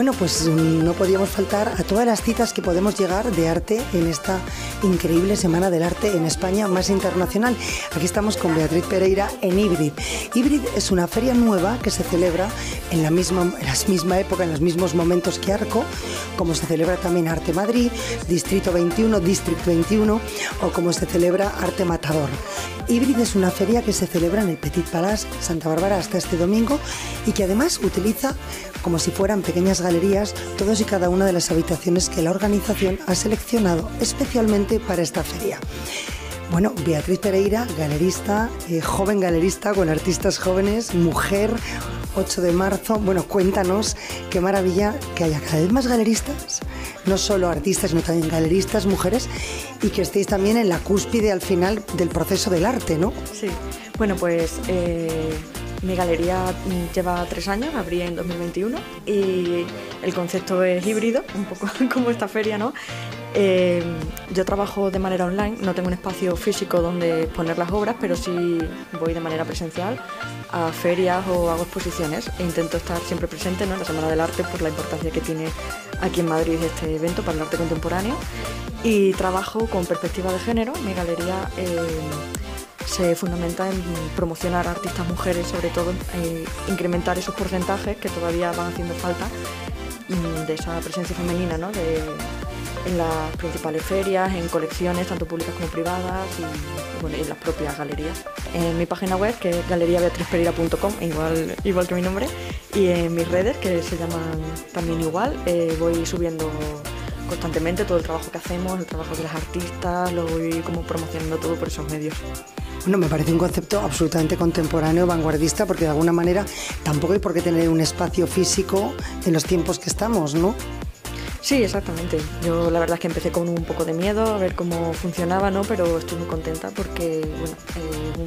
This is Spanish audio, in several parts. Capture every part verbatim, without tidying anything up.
Bueno, pues no podíamos faltar a todas las citas que podemos llegar de arte en esta increíble Semana del Arte en España más internacional. Aquí estamos con Beatriz Pereira en Híbrid. Híbrid es una feria nueva que se celebra en la misma, en la misma época, en los mismos momentos que Arco, como se celebra también Arte Madrid, Distrito veintiuno, District veintiuno o como se celebra Arte Matador. Híbrid es una feria que se celebra en el Petit Palace Santa Bárbara hasta este domingo y que además utiliza como si fueran pequeñas galerías todas y cada una de las habitaciones que la organización ha seleccionado especialmente para esta feria. Bueno, Beatriz Pereira, galerista, eh, joven galerista con artistas jóvenes, mujer, ocho de marzo. Bueno, cuéntanos qué maravilla que haya cada vez más galeristas, no solo artistas, sino también galeristas, mujeres, y que estéis también en la cúspide al final del proceso del arte, ¿no? Sí, bueno, pues eh, mi galería lleva tres años, abrí en dos mil veintiuno y el concepto es híbrido, un poco como esta feria, ¿no? Eh, yo trabajo de manera online, no tengo un espacio físico donde poner las obras, pero sí voy de manera presencial a ferias o hago exposiciones e intento estar siempre presente, ¿no?, en la Semana del Arte por la importancia que tiene aquí en Madrid este evento para el arte contemporáneo, y trabajo con perspectiva de género. Mi galería eh, se fundamenta en promocionar a artistas mujeres, sobre todo eh, incrementar esos porcentajes que todavía van haciendo falta de esa presencia femenina, ¿no?, de, en las principales ferias, en colecciones tanto públicas como privadas y, bueno, y en las propias galerías. En mi página web, que es galería beatriz pereira punto com, igual, igual que mi nombre, y en mis redes, que se llaman también igual, eh, voy subiendo constantemente todo el trabajo que hacemos, el trabajo de las artistas, lo voy como promocionando todo por esos medios. Bueno, me parece un concepto absolutamente contemporáneo, vanguardista, porque de alguna manera tampoco hay por qué tener un espacio físico en los tiempos que estamos, ¿no? Sí, exactamente. Yo la verdad es que empecé con un poco de miedo a ver cómo funcionaba, ¿no? Pero estoy muy contenta porque, bueno, eh,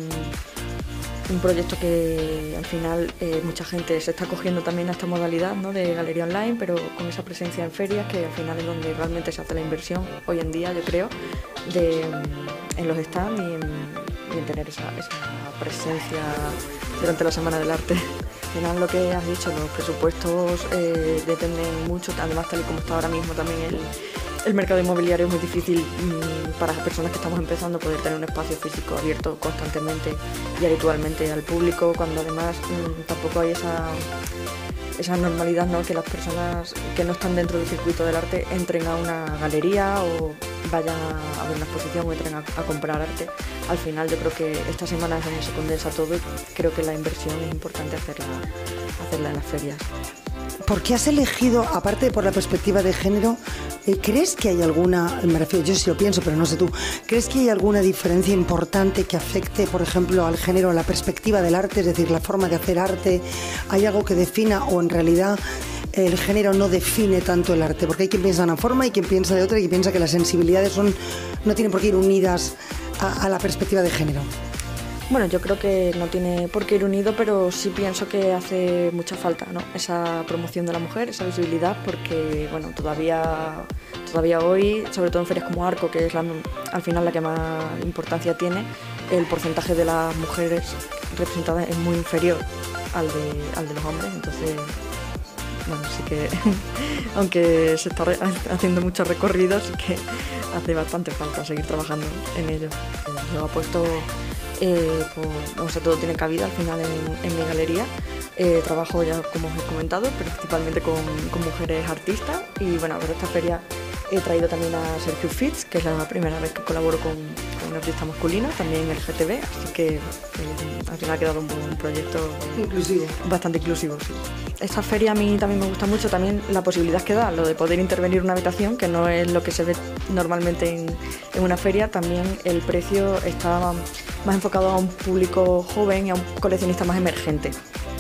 un, un proyecto que al final eh, mucha gente se está cogiendo también a esta modalidad, ¿no?, de galería online, pero con esa presencia en ferias, que al final es donde realmente se hace la inversión hoy en día, yo creo, de, en los stands y en, y en tener esa, esa presencia durante la Semana del Arte. Al final, lo que has dicho, los presupuestos eh, dependen mucho, además tal y como está ahora mismo también el, el mercado inmobiliario, es muy difícil mmm, para las personas que estamos empezando poder tener un espacio físico abierto constantemente y habitualmente al público, cuando además mmm, tampoco hay esa, esa normalidad, ¿no?, que las personas que no están dentro del circuito del arte entren a una galería o vayan a ver una exposición o entren a, a comprar arte. Al final yo creo que esta semana es donde se condensa todo y creo que la inversión es importante hacerla, hacerla en las ferias. ¿Por qué has elegido, aparte por la perspectiva de género, eh, crees que hay alguna, me refiero, yo sí lo pienso, pero no sé tú, ¿crees que hay alguna diferencia importante que afecte, por ejemplo, al género, a la perspectiva del arte, es decir, la forma de hacer arte? ¿Hay algo que defina o en realidad el género no define tanto el arte? Porque hay quien piensa de una forma y quien piensa de otra y quien piensa que las sensibilidades son, no tienen por qué ir unidas a, a la perspectiva de género. Bueno, yo creo que no tiene por qué ir unido, pero sí pienso que hace mucha falta, ¿no?, esa promoción de la mujer, esa visibilidad, porque bueno, todavía, todavía hoy, sobre todo en ferias como Arco, que es la, al final la que más importancia tiene, el porcentaje de las mujeres representadas es muy inferior al de, al de los hombres. Entonces, bueno, sí que aunque se está haciendo mucho recorrido, sí que hace bastante falta seguir trabajando en ello. Yo apuesto Eh, pues, o sea, todo tiene cabida al final en, en mi galería. Eh, trabajo ya, como os he comentado, principalmente con, con mujeres artistas, y bueno, para esta feria he traído también a Sergio Fitz, que es la primera vez que colaboro con, con un artista masculino, también L G T B, así que eh, al final ha quedado un, un proyecto inclusivo, bastante inclusivo, sí. Esta feria a mí también me gusta mucho, también la posibilidad que da, lo de poder intervenir en una habitación, que no es lo que se ve normalmente en, en una feria. También el precio está más enfocado a un público joven y a un coleccionista más emergente.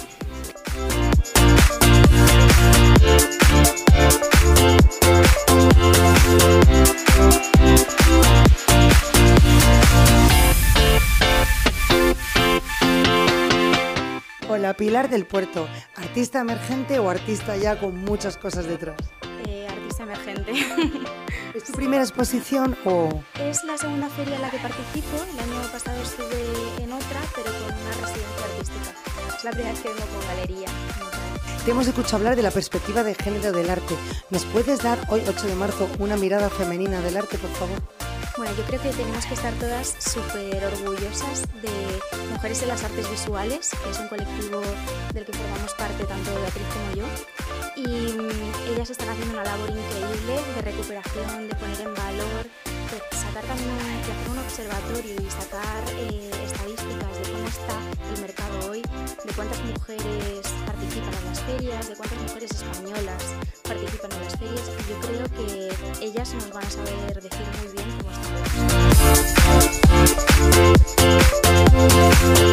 Hola, Pilar del Puerto, ¿artista emergente o artista ya con muchas cosas detrás? Eh, artista emergente. ¿Es tu primera exposición o...? Es la segunda feria en la que participo. El año pasado estuve en otra, pero con una residencia artística. Es la primera vez que vengo con galería. Te hemos escuchado hablar de la perspectiva de género del arte. ¿Nos puedes dar hoy, ocho de marzo, una mirada femenina del arte, por favor? Bueno, yo creo que tenemos que estar todas súper orgullosas de Mujeres en las Artes Visuales, que es un colectivo del que formamos parte tanto Beatriz como yo. Y mm, ellas están haciendo una labor increíble de recuperación, de poner en valor, de sacar también, un- de hacer un observatorio y sacar eh, estadísticas de cómo está el mercado hoy, de cuántas mujeres participan en las ferias, de cuántas mujeres españolas participan en las ferias. Y yo creo que ellas nos van a saber decir muy bien cómo está.